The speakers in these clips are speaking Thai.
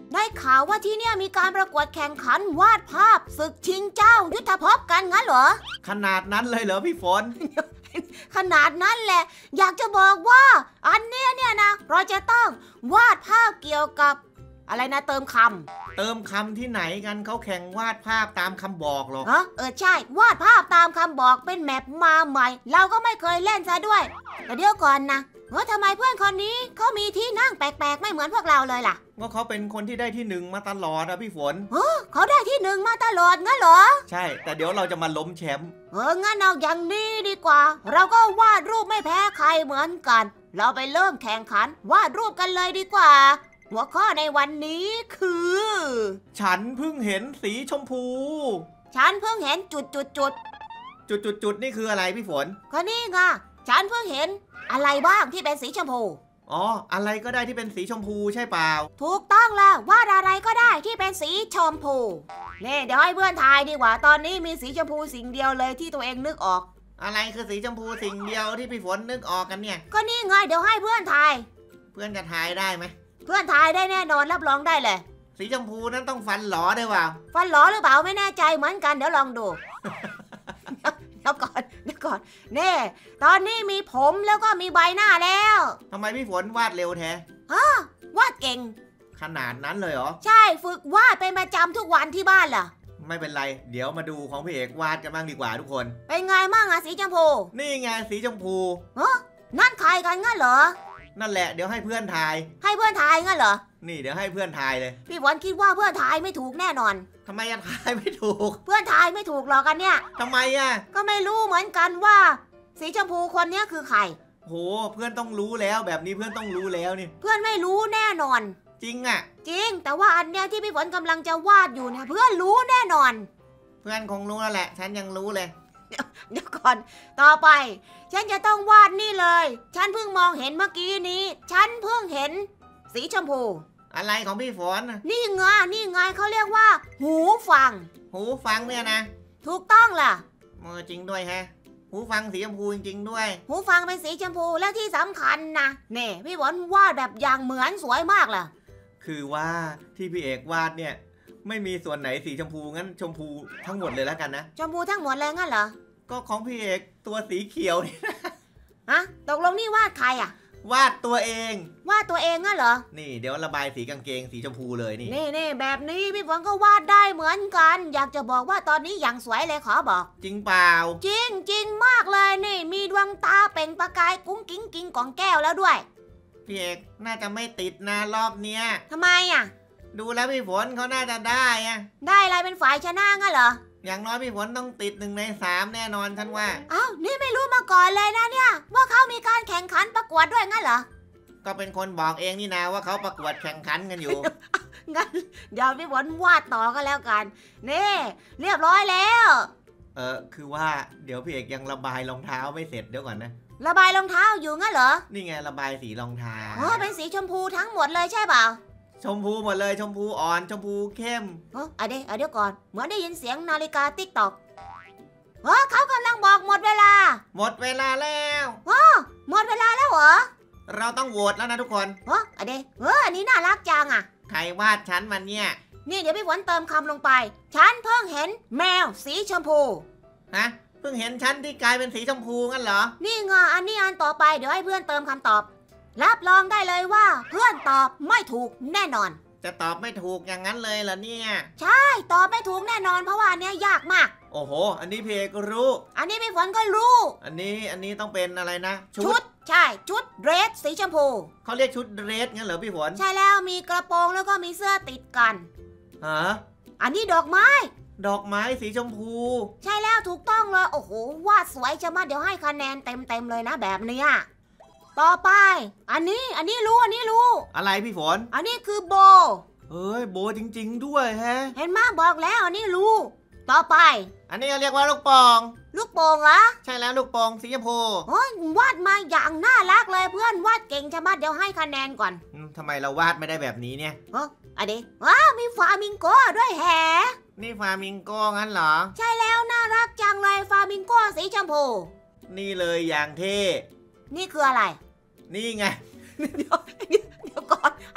ได้ข่าวว่าที่เนี่ยมีการประกวดแข่งขันวาดภาพศึกชิงเจ้ายุทธภพกันงั้นเหรอขนาดนั้นเลยเหรอพี่ฝนขนาดนั้นแหละอยากจะบอกว่าอันเนี้ยนะเราจะต้องวาดภาพเกี่ยวกับอะไรนะเติมคำที่ไหนกันเขาแข่งวาดภาพตามคำบอกหรอใช่วาดภาพตามคำบอกเป็นแมปมาใหม่เราก็ไม่เคยเล่นซะด้วยแต่เดี๋ยวก่อนนะทำไมเพื่อนคนนี้เขามีที่นั่งแปลกๆไม่เหมือนพวกเราเลยล่ะว่าเขาเป็นคนที่ได้ที่หนึ่งมาตลอดอะพี่ฝนเขาได้ที่หนึ่งมาตลอดงั้นเหรอใช่แต่เดี๋ยวเราจะมาล้มแชมป์งั้นเอาอย่างนี้ดีกว่าเราก็วาดรูปไม่แพ้ใครเหมือนกันเราไปเริ่มแข่งขันวาดรูปกันเลยดีกว่าหัวข้อในวันนี้คือฉันเพิ่งเห็นสีชมพูฉันเพิ่งเห็นจุดนี่คืออะไรพี่ฝนก็นี่ไงฉันเพิ่งเห็นอะไรบ้างที่เป็นสีชมพูอะไรก็ได้ที่เป็นสีชมพูใช่เปล่าถูกต้องแล้ววาดอะไรก็ได้ที่เป็นสีชมพูนี่เดี๋ยวให้เพื่อนทายดีกว่าตอนนี้มีสีชมพูสิ่งเดียวเลยที่ตัวเองนึกออกอะไรคือสีชมพูสิ่งเดียวที่พี่ฝนนึกออกกันเนี่ยก็นี่ไงเดี๋ยวให้เพื่อนทายเพื่อนจะทายได้ไหมเพื่อนทายได้แน่นอนรับรองได้เลยสีชมพูนั้นต้องฟันหลอได้เปล่าฟันหลอหรือเปล่าไม่แน่ใจเหมือนกันเดี๋ยวลองดู เดี๋ยวก่อนนี่ตอนนี้มีผมแล้วก็มีใบหน้าแล้วทำไมพี่ฝนวาดเร็วแท้วาดเก่งขนาดนั้นเลยเหรอใช่ฝึกวาดเป็นประจำทุกวันที่บ้านล่ะไม่เป็นไรเดี๋ยวมาดูของพี่เอกวาดกันบ้างดีกว่าทุกคนเป็นไงบ้างอะสีชมพูนี่ไงสีชมพูนั่นใครกันงั้นเหรอนั่นแหละเดี๋ยวให้เพื่อนทายงั้นเหรอนี่เดี๋ยวให้เพื่อนทายเลยพี่ฝนคิดว่าเพื่อนทายไม่ถูกแน่นอนทำไมทายไม่ถูกเพื่อนทายไม่ถูกหรอกกันเนี่ยทำไมก็ไม่รู้เหมือนกันว่าสีชมพูคนนี้คือใครโหเพื่อนต้องรู้แล้วแบบนี้เพื่อนต้องรู้แล้วนี่เพื่อนไม่รู้แน่นอนจริงจริงแต่ว่าอันเนี้ยที่พี่ฝนกำลังจะวาดอยู่เนี่ยเพื่อนรู้แน่นอนเพื่อนคงรู้แล้วแหละฉันยังรู้เลยเดี๋ยวก่อนต่อไปฉันจะต้องวาดนี่เลยฉันเพิ่งมองเห็นเมื่อกี้นี้ฉันเพิ่งเห็นสีชมพูอะไรของพี่ฝนนี่ไงเขาเรียกว่าหูฟังเนี่ยนะถูกต้องล่ะจริงด้วยหูฟังสีชมพูจริงๆด้วยหูฟังเป็นสีชมพูและที่สำคัญนะนี่พี่ฝนวาดแบบอย่างเหมือนสวยมากล่ะคือว่าที่พี่เอกวาดเนี่ยไม่มีส่วนไหนสีชมพูงั้นชมพูทั้งหมดเลยแล้วกันนะชมพูทั้งหมดเลยงั้นเหรอก็ของพี่เอกตัวสีเขียวนี่ตกลงนี่วาดใครวาดตัวเองงั้นเหรอนี่เดี๋ยวระบายสีกางเกงสีชมพูเลยนี่แบบนี้พี่ฝนก็วาดได้เหมือนกันอยากจะบอกว่าตอนนี้อย่างสวยเลยขอบอกจริงเปล่าจริงมากเลยนี่มีดวงตาเปล่งประกายกุ้งกิ้งกองแก้วแล้วด้วยพี่เอกน่าจะไม่ติดนะรอบเนี้ยทำไมดูแล้วพี่ฝนเขาน่าจะได้ได้อะไรเป็นฝ่ายชนะงั้นเหรออย่างน้อยพี่ฝนต้องติด1 ใน 3แน่นอนฉันว่านี่ไม่รู้มาก่อนเลยนะเนี่ยว่าเขามีการแข่งขันประกวดด้วยงั้นเหรอก็เป็นคนบอกเองนี่นะว่าเขาประกวดแข่งขันกันอยู่งั้นเดี๋ยวพี่ฝนวาดต่อก็แล้วกันนี่เรียบร้อยแล้วคือว่าเดี๋ยวพี่เอกยังระบายรองเท้าไม่เสร็จเดี๋ยวก่อนนะระบายรองเท้าอยู่งั้นเหรอนี่ไงระบายสีรองเท้าเป็นสีชมพูทั้งหมดเลยใช่เปล่าชมพูหมดเลยชมพูอ่อนชมพูเข้มเดี๋ยวก่อนเหมือนได้ยินเสียงนาฬิกาติ๊กตอกเขากำลังบอกหมดเวลาแล้วหมดเวลาแล้วเหรอเราต้องโหวตแล้วนะทุกคนอันนี้น่ารักจังใครวาดฉันมันเนี่ยนี่เดี๋ยวพี่ฝนเติมคำลงไปฉันเพิ่งเห็นแมวสีชมพูเพิ่งเห็นฉันที่กลายเป็นสีชมพูงั้นเหรอนี่ไงอันนี้อันต่อไปเดี๋ยวให้เพื่อนเติมคำตอบรับรองได้เลยว่าเพื่อนตอบไม่ถูกแน่นอนจะตอบไม่ถูกอย่างนั้นเลยเหรอเนี่ยใช่ตอบไม่ถูกแน่นอนเพราะว่าอันนี้ยากมากโอ้โหอันนี้เพก็รู้อันนี้พี่ฝนก็รู้อันนี้ต้องเป็นอะไรนะชุดใช่ชุดเดรสสีชมพูเขาเรียกชุดเดรสงั้นเหรอพี่ฝนใช่แล้วมีกระโปรงแล้วก็มีเสื้อติดกันอันนี้ดอกไม้สีชมพูใช่แล้วถูกต้องเลยโอ้โหวาดสวยจะมาเดี๋ยวให้คะแนนเต็มเลยนะแบบนี้ต่อไปอันนี้รู้อะไรพี่ฝนอันนี้คือโบโบจริงๆด้วยเห็นมั้ยบอกแล้วอันนี้รู้ต่อไปอันนี้เรียกว่าลูกโป่งเหรอใช่แล้วลูกโป่งสีชมพูวาดมาอย่างน่ารักเลยเพื่อนวาดเก่งจะมาเดี๋ยวให้คะแนนก่อนทำไมเราวาดไม่ได้แบบนี้เนี่ยอันนี้มีฟามิงโก้ด้วยนี่ฟามิงโก้งั้นเหรอใช่แล้วน่ารักจังเลยฟามิงโก้สีชมพูนี่เลยอย่างเท่นี่คืออะไรนี่ไงเดี๋ยวก่อน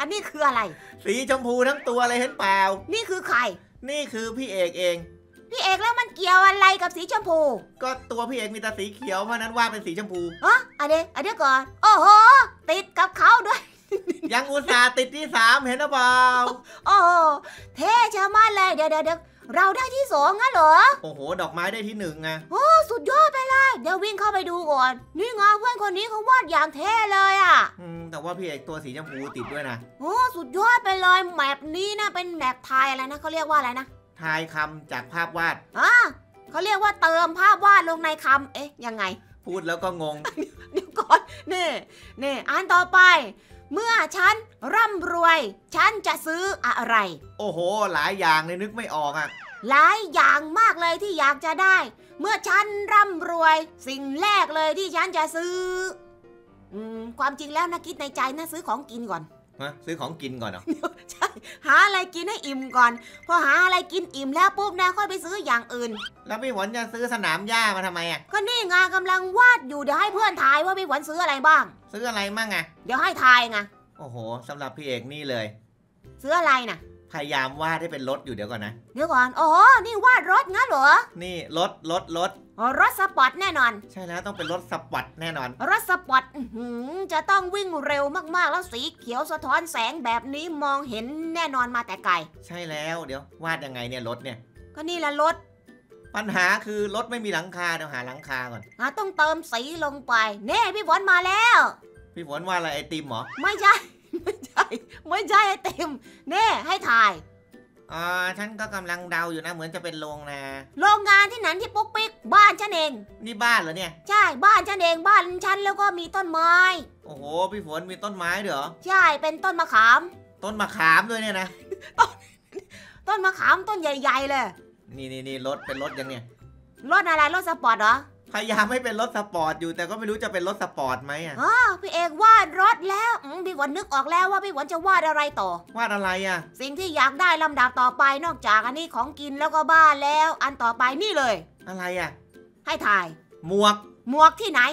อันนี้คืออะไรสีชมพูทั้งตัวเลยเห็นเปล่านี่คือใครนี่คือพี่เอกเองพี่เอกแล้วมันเกี่ยวอะไรกับสีชมพูก็ตัวพี่เอกมีแต่สีเขียวเพราะนั้นวาดเป็นสีชมพูอันเดี๋ยวก่อนโอ้โหติดกับเขาด้วยยังอุตส่าห์ติดที่3เห็นหรือเปล่าโอ้เท่ชะมัดเลยเดี๋ยวเราได้ที่2งั้นเหรอโอ้โหดอกไม้ได้ที่1ไงโอ้สุดยอดไปเลยเดี๋ยววิ่งเข้าไปดูก่อนนี่ไงเพื่อนคนนี้เขาวาดอย่างเท่เลยอ่ะแต่ว่าพี่เอกตัวสีชมพูติดด้วยนะโอ้สุดยอดไปเลยแมปนี้นะเป็นแมปทายอะไรนะเขาเรียกว่าอะไรนะทายคำจากภาพวาดเขาเรียกว่าเติมภาพวาดลงในคำยังไงพูดแล้วก็งงเดี๋ยวก่อนนี่อ่านต่อไปเมื่อฉันร่ำรวยฉันจะซื้ออะไรโอ้โหหลายอย่างเลยนึกไม่ออกอ่ะหลายอย่างมากเลยที่อยากจะได้เมื่อฉันร่ำรวยสิ่งแรกเลยที่ฉันจะซื้อความจริงแล้วนะคิดในใจนะซื้อของกินก่อนซื้อของกินก่อนเหรอใช่หาอะไรกินให้อิ่มก่อนพอหาอะไรกินอิ่มแล้วปุ๊บนะค่อยไปซื้ออย่างอื่นแล้วพี่หวนจะซื้อสนามหญ้ามาทำไมอ่ะก็นี่ไงกำลังวาดอยู่เดี๋ยวให้เพื่อนทายว่าพี่หวนซื้ออะไรบ้างซื้ออะไรมั่งอ่ะเดี๋ยวให้ทายไงโอ้โหสำหรับพี่เอกนี่เลยซื้ออะไรนะพยายามวาดให้เป็นรถอยู่เดี๋ยวก่อนนะเดี๋ยวก่อนโอ้นี่วาดรถงั้นเหรอนี่รถรถสปอร์ตแน่นอนใช่แล้วต้องเป็นรถสปอร์ตแน่นอนรถสปอร์ตจะต้องวิ่งเร็วมากๆแล้วสีเขียวสะท้อนแสงแบบนี้มองเห็นแน่นอนมาแต่ไกลใช่แล้วเดี๋ยววาดยังไงเนี่ยรถเนี่ยก็นี่แหละรถปัญหาคือรถไม่มีหลังคาเดี๋ยวหาหลังคาก่อนต้องเติมสีลงไปเน่พี่ฝนมาแล้วพี่ฝนวาดอะไรไอติมเหรอไม่ใช่ไอติมเน่ให้ถ่ายฉันก็กำลังเดาอยู่นะเหมือนจะเป็นโรงงานที่ไหนที่ปุ๊กปิ๊กบ้านฉันเองนี่บ้านเหรอเนี่ยใช่บ้านฉันเองบ้านฉันแล้วก็มีต้นไม้โอ้โหพี่ฝนมีต้นไม้เหรอใช่เป็นต้นมะขามต้นมะขามด้วยเนี่ยนะต้นมะขามต้นใหญ่ๆเลยนี่รถเป็นรถยังเนี่ยรถอะไรรถสปอร์ตเหรอพยายามไม่เป็นรถสปอร์ตอยู่แต่ก็ไม่รู้จะเป็นรถสปอร์ตไหมพี่เอกวาดรถแล้วพี่ฝนนึกออกแล้วว่าพี่ฝนจะวาดอะไรต่อวาดอะไรสิ่งที่อยากได้ลำดับต่อไปนอกจากอันนี้ของกินแล้วก็บ้านแล้วอันต่อไปนี่เลยอะไรให้ถ่ายหมวกที่ไหน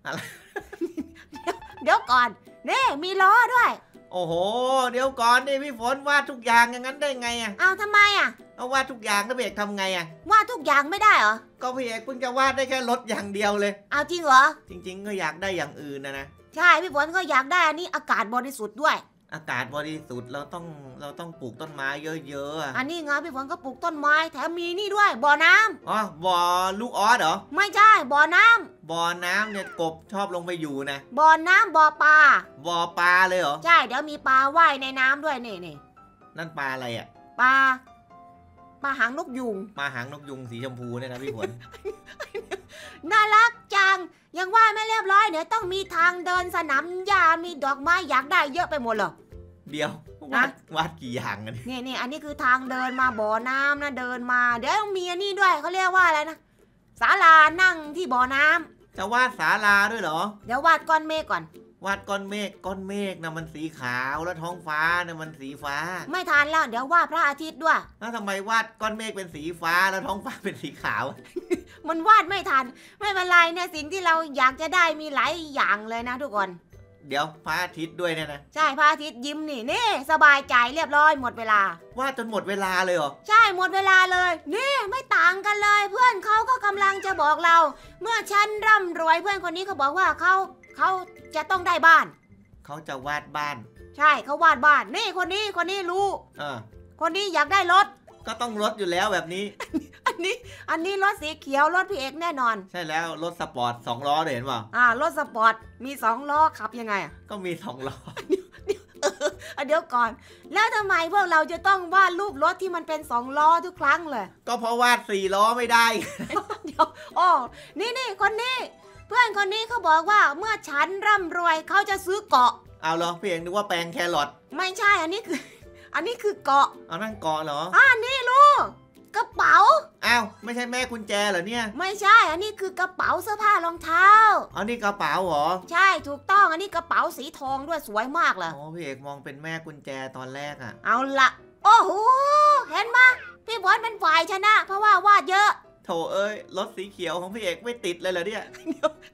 เดี๋ยวก่อนนี่มีล้อด้วยโอ้โหเดี๋ยวก่อนนี่พี่ฝนวาดทุกอย่างอย่างนั้นได้ไงเอาทำไมเอาวาดทุกอย่างแล้วพี่เอกทำไงวาดทุกอย่างไม่ได้เหรอก็พี่เอกเพิ่งจะวาดได้แค่รถอย่างเดียวเลยเอาจริงเหรอจริงๆก็อยากได้อย่างอื่นนะใช่พี่ฝนก็อยากได้อันนี้อากาศบริสุทธิ์ด้วยอากาศบริสุทธิ์เราต้องปลูกต้นไม้เยอะๆอันนี้ไงพี่ฝนก็ปลูกต้นไม้แถมมีนี่ด้วยบ่อน้ำบ่อลูกออสเหรอไม่ใช่บ่อน้ำเนี่ยกบชอบลงไปอยู่นะบ่อน้ำบ่อปลาเลยเหรอใช่เดี๋ยวมีปลาว่ายในน้ำด้วยนี่นั่นปลาอะไรปลาหางนกยุงสีชมพูเนี่ยนะพี่ฝนน่ารักจังยังว่าไม่เรียบร้อยเดี๋ยวต้องมีทางเดินสนามหญ้ามีดอกไม้อยากได้เยอะไปหมดเลยเดี๋ยววาดกี่อย่างกันนี่อันนี้คือทางเดินมาบ่อน้ำนะเดินมาเดี๋ยวต้องมีอันนี้ด้วยเขาเรียกว่าอะไรนะศาลานั่งที่บ่อน้ำจะวาดศาลาด้วยเหรอเดี๋ยววาดก้อนเมฆก่อนวาดก้อนเมฆนะมันสีขาวแล้วท้องฟ้านะมันสีฟ้าไม่ทันแล้วเดี๋ยววาดพระอาทิตย์ด้วยแล้วทำไมวาดก้อนเมฆเป็นสีฟ้าแล้วท้องฟ้าเป็นสีขาวมันวาดไม่ทันไม่เป็นไรเนี่ยสิ่งที่เราอยากจะได้มีหลายอย่างเลยนะทุกคนเดี๋ยวพระอาทิตย์ด้วยเนี่ยนะใช่พระอาทิตย์ยิ้มนี่สบายใจเรียบร้อยหมดเวลาวาดจนหมดเวลาเลยเหรอใช่หมดเวลาเลยนี่ไม่ต่างกันเลยเพื่อนเขาก็กำลังจะบอกเราเมื่อฉันร่ำรวยเพื่อนคนนี้เขาบอกว่าเขาจะต้องได้บ้านเขาจะวาดบ้านใช่เขาวาดบ้านนี่คนนี้รู้คนนี้อยากได้รถก็ต้องรถอยู่แล้วแบบนี้อันนี้รถสีเขียวรถพี่เอกแน่นอนใช่แล้วรถสปอร์ต2 ล้อเห็นเปล่ารถสปอร์ตมี2 ล้อขับยังไงก็มี2 ล้อเดี๋ยวก่อนแล้วทำไมพวกเราจะต้องวาดรูปรถที่มันเป็น2 ล้อทุกครั้งเลยก็เพราะวาด4 ล้อไม่ได้เดี๋ยวนี่คนนี้เพื่อนคนนี้เขาบอกว่าเมื่อฉันร่ำรวยเขาจะซื้อเกาะเอาเหรอพี่เอกนึกว่าแปลงแครอทไม่ใช่อันนี้คือเกาะเอานั่นเกาะเหรอนี่ลูกกระเป๋าอ้าวไม่ใช่แม่กุญแจเหรอเนี่ยไม่ใช่อันนี้คือกระเป๋าเสื้อผ้ารองเท้าอันนี้กระเป๋าเหรอใช่ถูกต้องอันนี้กระเป๋าสีทองด้วยสวยมากเลยพี่เอกมองเป็นแม่กุญแจตอนแรกเอาละโอ้โหเห็นไหมพี่บอลเป็นฝ่ายชนะเพราะว่าวาดเยอะโถเอ้ยรถสีเขียวของพี่เอกไม่ติดเลยเหรอเนี่ย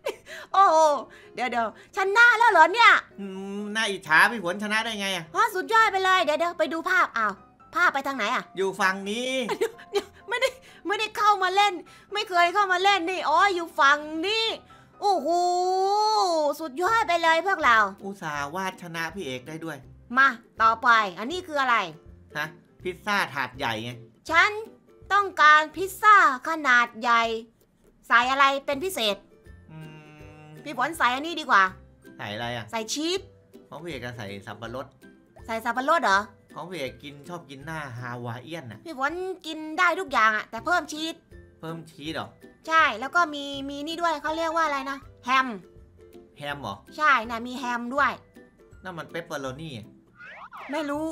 โอ้เดี๋ยวชนะแล้วเหรอเนี่ยน่าอิจฉาพี่ฝนชนะได้ไงอ่ะสุดยอดไปเลยเดี๋ยวไปดูภาพอ้าวภาพไปทางไหนอ่ะอยู่ฝั่งนี้ไม่ได้เข้ามาเล่น ไม่เคยเข้ามาเล่นนี่อยู่ฝั่งนี้โอ้โหสุดยอดไปเลยพวกเราอุตส่าห์วาดชนะพี่เอกได้ด้วยมาต่อไปอันนี้คืออะไรฮะพิซซ่าถาดใหญ่ไงฉันต้องการพิซซ่าขนาดใหญ่ใส่อะไรเป็นพิเศษพี่ฝนใส่อันนี้ดีกว่าใส่อะไรอ่ะใส่ชีสของพี่เอกใส่สับปะรดใส่สับปะรดเหรอของพี่เอกชอบกินหน้าฮาวายเอียนน่ะพี่ฝนกินได้ทุกอย่างอะแต่เพิ่มชีสเพิ่มชีสเหรอใช่แล้วก็มีนี่ด้วยเขาเรียกว่าอะไรนะแฮมแฮมเหรอใช่นะมีแฮมด้วยนั่นมันเปปเปอโรนี่ไม่รู้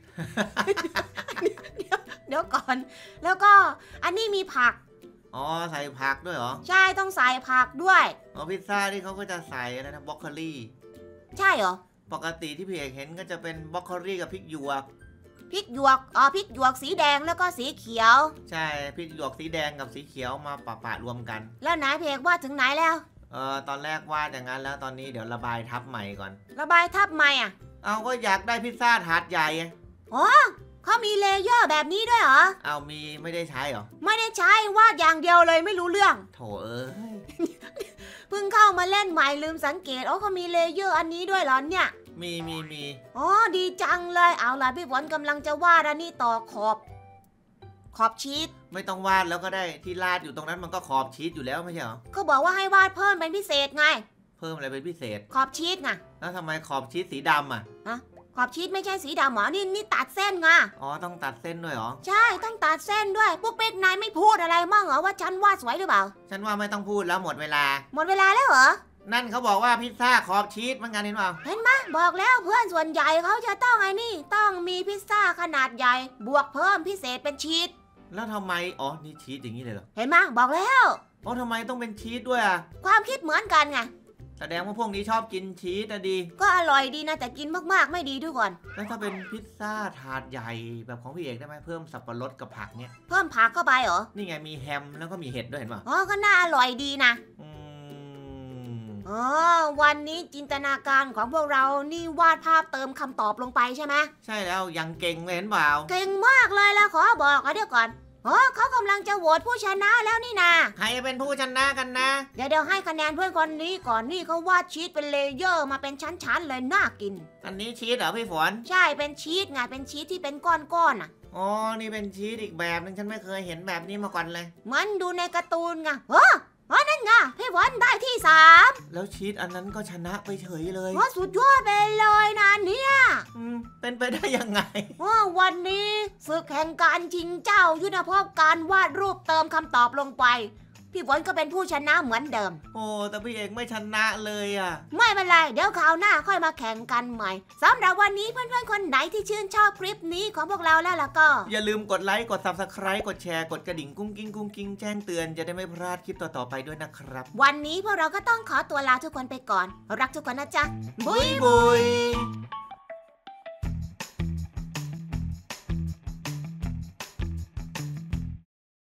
เดี๋ยวก่อน แล้วก็อันนี้มีผักอ๋อใส่ผักด้วยเหรอใช่ต้องใส่ผักด้วยอ๋อพิซซ่าที่เขาก็จะใส่อะไรนะบรอกโคลีใช่เหรอปกติที่พี่เอกเห็นก็จะเป็นบรอกโคลีกับพริกหยวกพริกหยวกพริกหยวกสีแดงแล้วก็สีเขียวใช่พริกหยวกสีแดงกับสีเขียวมาปะรวมกันแล้วไหนเพกว่าถึงไหนแล้วตอนแรกวาดอย่างนั้นแล้วตอนนี้เดี๋ยวระบายทับใหม่ก่อนระบายทับไหมอ่ะเอาก็อยากได้พิซซ่าถาดใหญ่ไงเขามีเลเยอร์แบบนี้ด้วยเหรอเอามีไม่ได้ใช้เหรอไม่ได้ใช้วาดอย่างเดียวเลยไม่รู้เรื่องโถเอ้ยเพิ่งเข้ามาเล่นใหม่ลืมสังเกตเขามีเลเยอร์อันนี้ด้วยเหรอเนี่ยมีดีจังเลยเอาล่ะพี่ฝนกำลังจะวาดอันนี้ต่อขอบชีสไม่ต้องวาดแล้วก็ได้ที่ลาดอยู่ตรงนั้นมันก็ขอบชีสอยู่แล้วไม่ใช่เหรอเขาบอกว่าให้วาดเพิ่มเป็นพิเศษไงเพิ่มอะไรเป็นพิเศษขอบชีสไงแล้วทำไมขอบชีสสีดำอ่ะขอบชีสไม่ใช่สีดำหรอนี่ตัดเส้นไงอ๋อต้องตัดเส้นด้วยเหรอใช่ต้องตัดเส้นด้วยพวกเป็กนายไม่พูดอะไรมั่งเหรอว่าฉันวาดสวยหรือเปล่าฉันว่าไม่ต้องพูดแล้วหมดเวลาหมดเวลาแล้วเหรอนั่นเขาบอกว่าพิซซ่าขอบชีสเหมือนกันเห็นเปล่าเห็นไหมบอกแล้วเพื่อนส่วนใหญ่เขาจะต้องต้องมีพิซซ่าขนาดใหญ่บวกเพิ่มพิเศษเป็นชีสแล้วทำไมอ๋อนี่ชีสอย่างนี้เลยเหรอเห็นไหมบอกแล้วอ๋อทำไมต้องเป็นชีสด้วยอ่ะความคิดเหมือนกันไงแสดงว่าพวกนี้ชอบกินชีสอะดีก็อร่อยดีนะแต่กินมากๆไม่ดีทุกคนแล้วถ้าเป็นพิซซ่าถาดใหญ่แบบของพี่เอกได้ไหมเพิ่มสับปะรดกับผักเนี่ยเพิ่มผักเข้าไปเหรอนี่ไงมีแฮมแล้วก็มีเห็ดด้วยเห็นป่ะก็น่าอร่อยดีนะอืมวันนี้จินตนาการของพวกเรานี่วาดภาพเติมคำตอบลงไปใช่ไหมใช่แล้วยังเก่งเลยเห็นเปล่าเก่งมากเลยละขอบอกเดี๋ยวก่อนเขากำลังจะโหวตผู้ชนะแล้วนี่นาใครเป็นผู้ชนะกันนะเดี๋ยวให้คะแนนเพื่อนคนนี้ก่อนนี่เขาวาดชีสเป็นเลเยอร์มาเป็นชั้นๆเลยน่ากินอันนี้ชีสเหรอพี่ฝนใช่เป็นชีสไงเป็นชีสที่เป็นก้อนๆอ่ะอ๋อนี่เป็นชีสอีกแบบนึงฉันไม่เคยเห็นแบบนี้มาก่อนเลยเหมือนดูในการ์ตูนไงนั่นไงพี่ฝนได้ที่แล้วชีสอันนั้นก็ชนะไปเฉยเลย 3สุดยอดไปเลยนะเนี่ยเป็นไปได้ยังไงวันนี้ศึกแห่งการชิงเจ้ายุทธภพการวาดรูปเติมคำตอบลงไปพี่ฝนก็เป็นผู้ชนะเหมือนเดิมโอ้แต่พี่เอกไม่ชนะเลยอ่ะไม่เป็นไรเดี๋ยวคราวหน้าค่อยมาแข่งกันใหม่สำหรับวันนี้เพื่อนๆคนไหนที่ชื่นชอบคลิปนี้ของพวกเราแล้วล่ะก็อย่าลืมกดไลค์กด Subscribe กดแชร์กดกระดิ่งกุ้งกิ้งแจ้งเตือนจะได้ไม่พลาดคลิปต่อๆไปด้วยนะครับวันนี้พวกเราก็ต้องขอตัวลาทุกคนไปก่อนรักทุกคนนะจ๊ะบุย